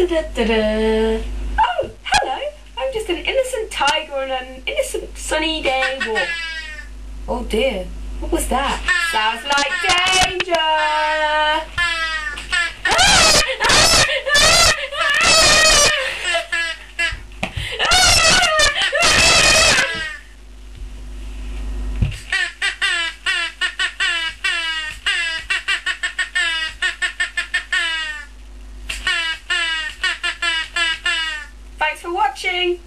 Da-da-da-da-da. Oh, hello. I'm just an innocent tiger on an innocent sunny day walk. Oh dear, what was that? Sounds like danger! Thanks for watching!